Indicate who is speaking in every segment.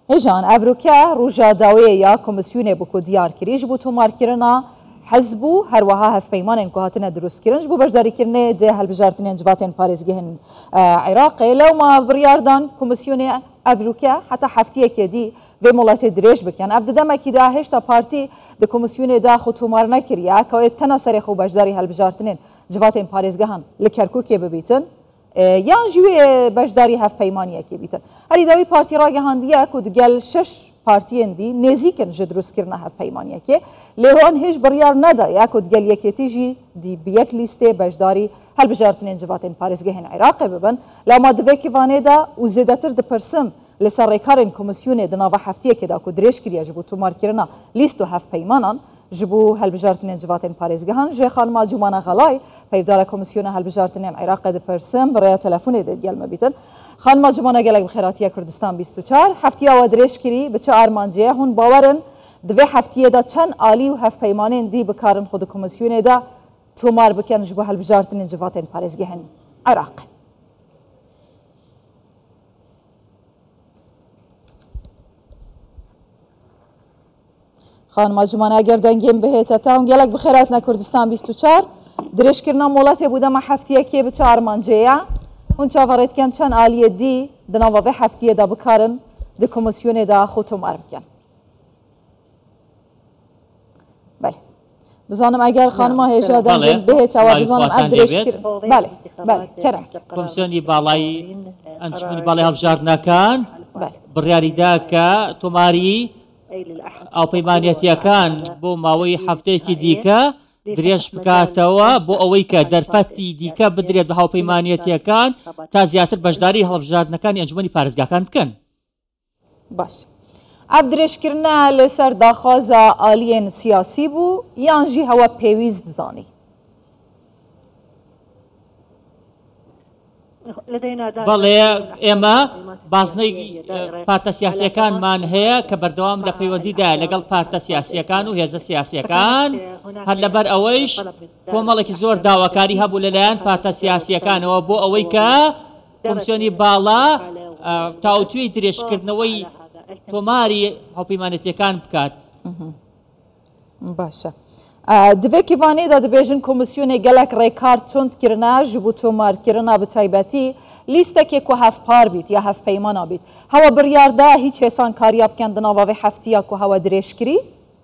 Speaker 1: هجان افروکا روژا داویه کمیسیون بکو دیار کریج بو تومار کرنا حزبو هر وها هف پیمان که هاتنه درست کرنج بو بجداری کرنه ده هالبجارتنین جواتن پارێزگەهن عراقی لو ما بریاردان کمیسیون افروکا حتی هفتیه که دی و ملت دریج بکن اف ددم کی ده هشتا پارتی ده کمیسیون ده خو تومار نکریه که تنها سری خو بجداری هالبجارتنین جواتن پارێزگەهن لکرکوکی ببیتن یان جوی بجداری هف پیمانیه که بیتن هری داوی پارتی را گهاندیه که دگل 6 پارتیان دی نزیکن جدروس کرنا هف پیمانیه که لیوان هیچ بریار ندا یا که دگل یکیتی جی دی بیک لیسته بجداری هل بجارتنین جواتن پارێزگەهن عراق ببن لما دوی کیوانه دا و زیدتر د پرسم لسر ریکارن کمیسیون دناوا هفتیه که دا که دریش کریه جبو تومار کرنا لیستو هف پیمانان جبو هالبجارتنین جواتن پارێزگەهن جه خانما جمانه غلای پیدار کمیسیون هالبجارتنین عراق د پرسم برای تلفن دگل مبیتن خانما جمانه گلک بخیراتی کردستان 24 هفتیه و دریش کری به چه آرمانجیه هون باورن دوی هفتیه دا چند آلی و هفت پیمانین دی بکارن خود کمیسیون دا تومار بکن جبو هالبجارتنین جواتن پارێزگەهن عراق خانم جمانه اگر دنگیم بهت تاون گلک بخیرات کردستان 24 درش کرنا مولات بوده ما هفتیه که به چهار منجیه اون چاورت کن چند آلیه دی دناوه هفتیه دا بکارن دی کمیسیون دا خودتو مار بکن بله بزانم اگر خانم هیجا دنگیم بهت و بزانم ادرش کر بله بله کرم
Speaker 2: کمیسیونی بالای انجمنی بالای هەڵبژاردنەکان بڕیاری دا کە تۆماری ئەو پەیمانەتیەکان بۆ ماوەی هەفتەیەکی دیکە درێژ بکاتەوە بۆ ئەوەی کە دەرفەتی دیکە بدرێت بە هاوپەیمانەتیەکان تا زیاتر بەشداری هەڵبژاردنەکانی ئەنجومەنی پارێزگاکان بکەن.
Speaker 1: باش. ئەف درێژکردنە لەسەر داخوازە ئالیێن سیاسی بوو یان ژی هەوە پێویست دزانی.
Speaker 2: بەڵێ ئێمە بازنەی پارتە سیاسیەکانمان هەیە کە بەردەوام لە پەیوەندیدایە لەگەڵ پارتە سیاسیەکان و هێزە سیاسیەکان هەر لەبەر ئەوەیش کۆمەڵێکی زۆر داواکاری هەبوو لەلایەن پارتە سیاسیەکانەوە بۆ ئەوەی کە کۆمیسیۆنی باڵا تاوتوێی درێژکردنەوەی تۆماری هاوپەیمانەتیەکان بکات.
Speaker 1: باشە. دوی کیوانی دا دبیجن کمیسیون گلک ریکار تند کرنا جبو تومار کرنا بتایبتی لیسته که که هفت پار بید یا هفت پیمان بید هوا بریارده هیچ حسان کاریاب کندنا و هفتیا که هوا دریش کری؟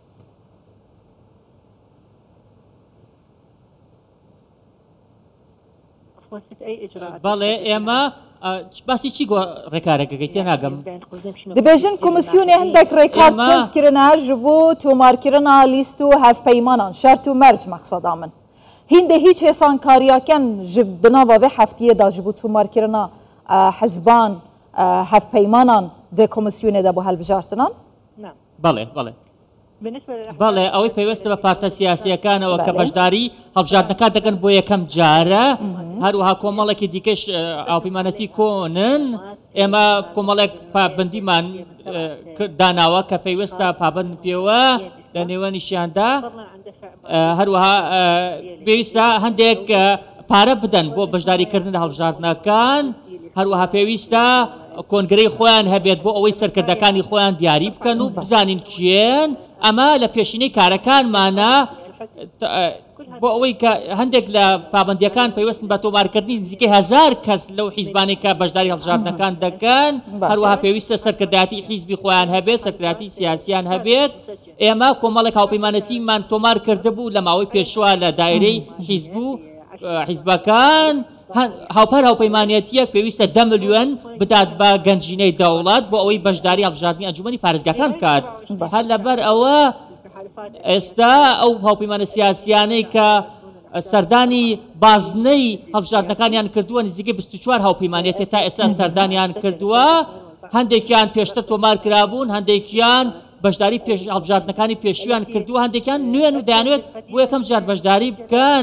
Speaker 2: بله ئێمە باسی چی ڕێکارێکەکەی تێناگەم
Speaker 1: دەبێژن کمیسیۆنێ هەندێک ڕێکار تندکردنە ji بۆ تۆمارکردنا لیست و هەفپەیمانان شەرت و مەرج مەقسەدا من هیندە هیچ هێسانکاریاکەن ji دناوا vê heftiyê da ji بۆ تۆمارکردنا حزبان هەفپەیمانان dê کمیسیۆنê de بۆ هەڵبژارتنان
Speaker 2: بەڵێ بەڵێ بەڵێ ئەوەی پێویستە بە پارتە سیاسیەکانەوە کە بەشداری هەڵبژاردنەکان دەکەن بۆ یەکەم جارە هەروەها کۆمەڵێکی دیکەش ئاوپەیمانەتی کۆنن ئێمە کۆمەڵێک پابندیمان داناوە کە پێویستە پابند پێوە لە نێوەنیشیاندا هەروەها پێویستە هەندێک پارە بدەن بۆ بەشداریکردن لە هەڵبژاردنەکان هەروەها پێویستە کۆنگرەی خۆیان هەبێت بۆ ئەوەی سەرکردەکانی خۆیان دیاری بکەن و بزانین کێن ئەمە لە پێشینەی کارەکانمانە بۆ ئەوەی کە هەندێک لە پابندیەکان پێوەستن بە تۆمارکردنی نزیکەی 1000 کەس لەو حیزبانەی کە بەشداری هەڵبژاردنەکان دەکەن هەروەها پێویستە سەرکردایەتی حیزبی خۆیان هەبێت سەرکردایەتی سیاسیان هەبێت ئێمە کۆمەڵێک هاوپەیمانەتیمان تۆمار کردبوو لە ماوەی پێشوە لە دایرەی حیزب و حیزبەکان هاوپەر هاوپەیمانەتیەک پێویستە 10 ملیۆن بدات بە گەنجینەی دەوڵات بۆ ئەوەی بەشداری هەڵبژاردنی ئەنجومەنی پارێزگاکان بکات هەر لەبەر ئەوە ئێستا ئەو هاوپەیمانە سیاسیانەی کە سەردانی بازنەی هەڵبژاردنەکانیان کردووە نزیکەی 24 هاوپەیمانەتی تا ئێستا سەردانیان کردووە هەندێکیان پێشتر تۆمار کرابوون هەندێکیان بەشداری هەڵبژاردنەکانی پێشویان کردووە هەندێکیان نوێن و دەیانوێت بۆ یەکەم جار بەشداری بکەن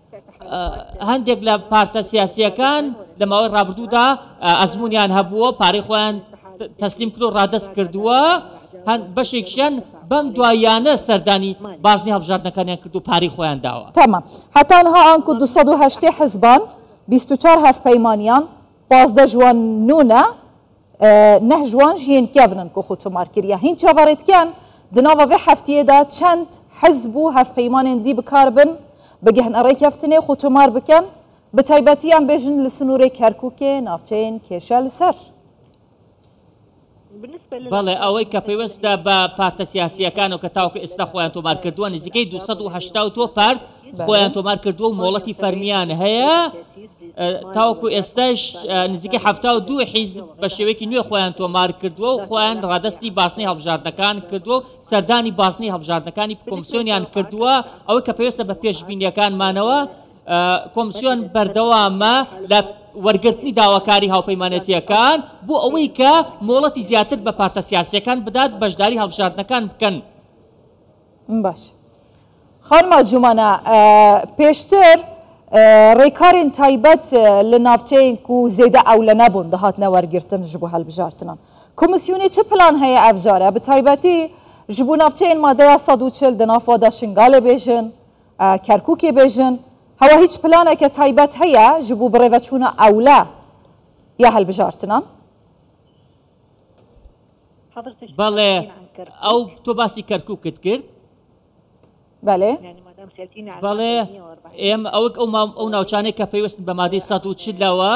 Speaker 2: هەندێک لە پارتە سیاسیەکان لە ماوەی ڕابردوودا ئەزممویان هەبووە پارەی خۆیان تەسلیم کرد و ڕادەست کردووە بەشێکیان بەم دوایانە سەردانی بازنی هەڵبژاردنەکانیان کرد و پارەی خۆیان داوە
Speaker 1: تەمام هەتانها ئەنکو 280 حزبان 24 هەفپەیمانیان 15 جوان نونە نهجوان جین کیفنن کو خوتمار کریا هین چاوارت کن دناوا و هفتیه دا چند حزب و هف پیمان دی بکاربن بگهن ارای کفتنه خوتمار بکن به تایبەتی ئەم بێژن لە سنوورێ کەرکووکێ ناوچەیەن کێشە لەسەر
Speaker 2: بەڵێ ئەوەی کە پێوەستە بە پارتە سیاسیەکان و کە تاوکە ئێستا خۆیان تۆمار کردووە نزیکەی 282 پارت خۆیان تۆمار کردووە و مۆڵەتی فەرمیان هەیە تاوکو ئێستاش نزیکەی 72 حیزب بە شێوەیەکی نوێ خۆیان تۆمار کردووە و خۆیان ڕادستی باسنەی هەڵبژاردنەکان کردووە سەردانی باسنەی هەڵبژاردنەکانی کۆمسیۆنیان کردووە ئەوەی کە پێوەستە بە پێشبینیەکانمانەوە کۆمسیۆن بەردەوامە لە وەرگرتنی داواکاری هاوپەیمانەتیەکان بۆ ئەوەی کە مۆڵەتی زیاتر بە پارتە سیاسیەکان بدات بەشداری هەڵبژاردنەکان بکەن.
Speaker 1: باش خانمە جومانە پێشتر ڕێکارên تایبەت لە ناوچەیەک و زێدە ئەو لە نەبوون دەهاتنە وەرگرتن ji بۆ هەڵبژاردنان کۆمسیۆنی چه پلان هەیە ئەف جارە بە تایبەتی ji بۆ ناوچەیەن مادەیە 140 دەنافۆدا شنگالێ بێژن کەرکووکێ بێژن هەوا هیچ پلانێکە تایبەت هەیە ji بۆ بڕێوەچوونە ئەولە یا هەڵبژاردنان
Speaker 2: بەڵێ ئەو تۆ باسی کەرکووکت کرد
Speaker 1: بەڵێ
Speaker 2: بەڵێ ئێمە ئەو ناوچانەی کە پێوەستن بە مادەی 140ەوە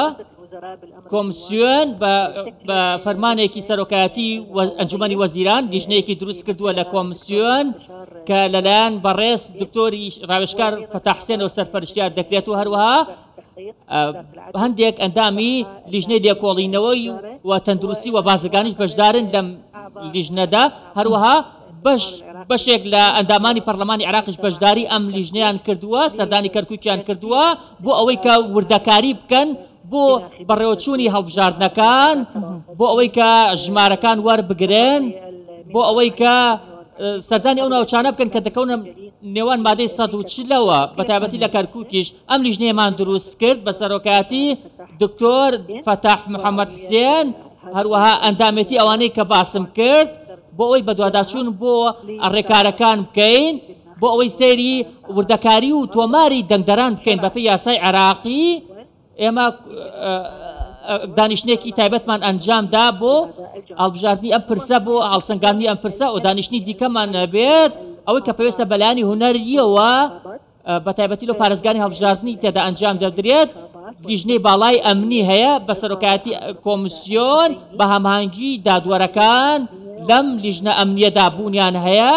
Speaker 2: کۆمسیۆن بە فەرمانێکی سەرۆکایەتی ئەنجومەنی وەزیران دیژنەیەکی دروست کردووە لە کۆمسیۆن کە لەلایەن بەڕێز دکتۆری ڕاوێژکار فەتاححسێنەوە سەرپەرشتیار دەکرێت و هەروەها هەندێک ئەندامی لیژنەی لێکۆڵینەوەی و تەندروستی و بازرگانیش بەشدارن لەم لیژنەدا هەروەها بەشێک لە ئەندامانی پەرلەمانی عێراقیش بەشداری ئەم لیژنەیان کردووە سەردانی کەرکووکیان کردووە بۆ ئەوەی کە وردەکاری بکەن بۆ بەڕێوەچوونی هەڵبژاردنەکان بۆ ئەوەی کە ژمارەکان وەربگرن بۆ ئەوەی کە سەردانی ئەو ناوچانە بکەن کە دەکەونە نێوان مادەی 140ەوە بە تایبەتی لە کەرکووکیش ئەم لیژنەیەمان دروست کرد بە سەرۆکایەتی دکتۆر فەتاح محەممەد حسێن هەروەها ئەندامەتی ئەوانەی کە باسم کرد بۆ ئەوەی بەدواداچوون بۆ ڕێکارەکان بکەین بۆ ئەوەی سەیری وردەکاری و تۆماری دەنگدەران بکەین بەپێی یاسای عێراقی ئێمە دانیشتێکی تایبەتمان ئەنجامدا بۆ هەڵبژاردننی ئەم پرسە بۆ هەڵسەنگاندنی ئەم پرسە و دانیشتنی دیکەمان نەبێت ئەوەی کە پێویستە بەلایانی هونەریەوە بە تایبەتی لە پارێزگانی هەڵبژاردننی تێدا ئەنجام دەدرێت لیژنەی باڵای ئەمنی هەیە بە سەرۆکایەتی کۆمسیۆن بە هەماهەنگی دادوەرەکان لەم لیژنە ئەمنیەدا بوونیان هەیە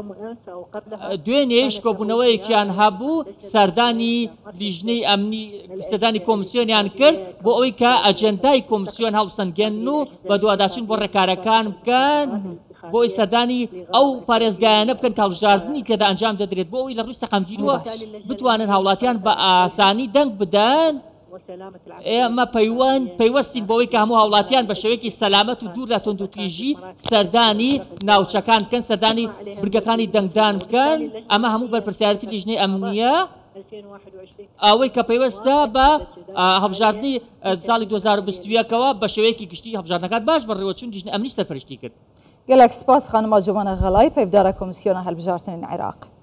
Speaker 2: دوێنێش کۆبوونەوەیەکیان هەبوو سەردانی لیژنەی ئەمنی سەردانی کۆمسیۆنیان کرد بۆ ئەوەی کە ئەجەندای کۆمسیۆن هەڵسەنگێن و بە دوواداچوون بۆ ڕێکارەکان بکەن بۆی سەردانی ئەو پارێزگایانە بکەن کە هەڵبژاردننی تێدا ئەنجام دەدرێت بۆ ئەوی لە ڕووی سەقەمگیریەوە بتوانن هاوڵاتیان بە ئاسانی دەنگ بدەن ئێمە پەیوەستین بەوەی کە هەموو هاوڵاتیان بە شێوەیەکی سەلامەت و دوور لە تۆندوتیژی سەردانی ناوچەکان بکەن سەردانی برگەکانی دەنگدان بکەن ئەمە هەموو بەرپرسیارەتی لیژنەی ئەمنیە ئەوەی کە پێوەستە بە هەڵبژاردننی ساڵی 2021ەوە بە شێوەیەکی گشتی هەڵبژاردنەکان باش بەڕێوەچوون لیژنە ئەمنی سەرپەرشتی کرد.
Speaker 1: گەلێک سپاس خانمە جومانە غەڵای پەیوەدارە کۆمسیۆنە هەڵبژاردننی عێراق.